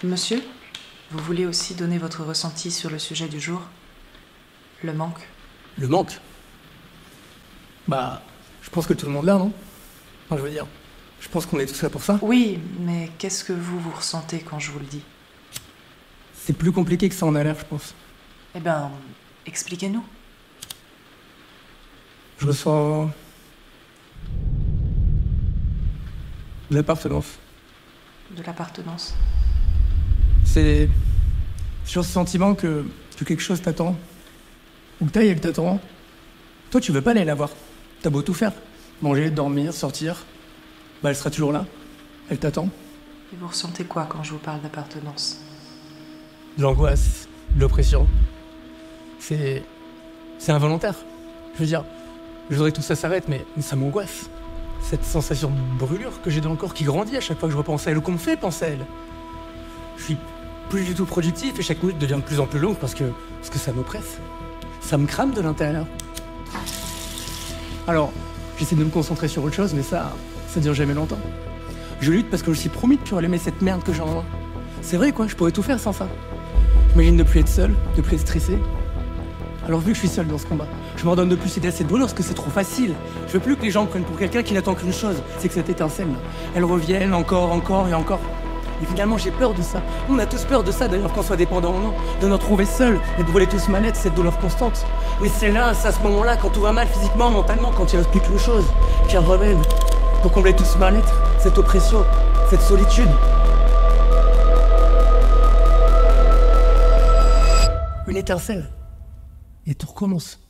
Monsieur, vous voulez aussi donner votre ressenti sur le sujet du jour? Le manque. Le manque? Bah, je pense que tout le monde l'a, non? Enfin, je veux dire, je pense qu'on est tous là pour ça. Oui, mais qu'est-ce que vous ressentez quand je vous le dis? C'est plus compliqué que ça en a l'air, je pense. Eh ben, expliquez-nous. Je ressens... de l'appartenance. De l'appartenance. C'est sur ce sentiment que quelque chose t'attend. Ou que taille, elle t'attend. Toi, tu veux pas aller la voir. T'as beau tout faire. Manger, dormir, sortir. Bah, elle sera toujours là. Elle t'attend. Et vous ressentez quoi quand je vous parle d'appartenance? De l'angoisse, de l'oppression. C'est involontaire. Je veux dire, je voudrais que tout ça s'arrête, mais ça m'angoisse. Cette sensation de brûlure que j'ai dans le corps qui grandit à chaque fois que je repense à elle ou qu'on me fait penser à elle. Je suis plus du tout productif et chaque minute devient de plus en plus longue parce que ça m'oppresse. Ça me crame de l'intérieur. Alors, j'essaie de me concentrer sur autre chose, mais ça dure jamais longtemps. Je lutte parce que je me suis promis de plus aimer cette merde que j'ai en moi. C'est vrai quoi, je pourrais tout faire sans ça. J'imagine de plus être seul, de plus être stressé. Alors vu que je suis seul dans ce combat, je m'ordonne de plus céder à cette brûlure parce que c'est trop facile. Je veux plus que les gens me prennent pour quelqu'un qui n'attend qu'une chose, c'est que cette étincelle, elle revienne encore et encore. Et finalement, j'ai peur de ça. On a tous peur de ça, d'ailleurs, qu'on soit dépendant ou non, de nous retrouver seuls et de brûler tous mal-être, cette douleur constante. Mais c'est là, c'est à ce moment-là, quand tout va mal physiquement, mentalement, quand il reste plus qu'une chose, qui revienne pour combler tout ce mal-être, cette oppression, cette solitude. Une étincelle. Et tout recommence.